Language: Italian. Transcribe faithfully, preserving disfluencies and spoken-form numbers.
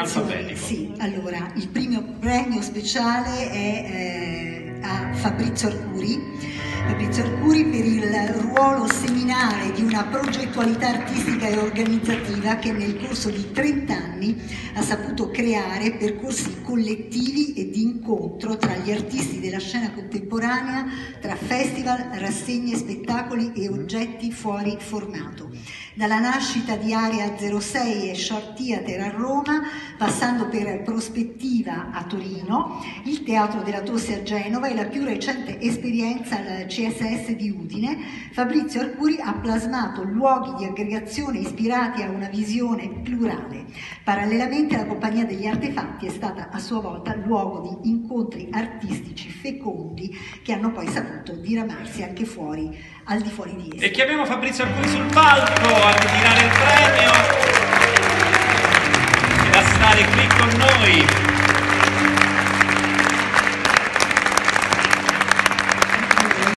alfabetico. Sì, allora, il primo premio speciale è eh, a Fabrizio Arcuri. Fabrizio Arcuri per il ruolo seminale di una progettualità artistica e organizzativa che nel corso di trenta anni ha saputo creare percorsi collettivi e di incontro tra gli artisti della scena contemporanea, tra festival, rassegne, spettacoli e oggetti fuori formato. Dalla nascita di Area zero sei e Short Theater a Roma, passando per Prospettiva a Torino, il Teatro della Tosse a Genova e la più recente esperienza al C S S di Udine, Fabrizio Arcuri ha plasmato luoghi di aggregazione ispirati a una visione plurale. Parallelamente la Compagnia degli Artefatti è stata a sua volta luogo di incontri artistici fecondi che hanno poi saputo diramarsi anche fuori, al di fuori di esso. E chiamiamo Fabrizio Arcuri sul palco a ritirare il premio e a stare qui con noi.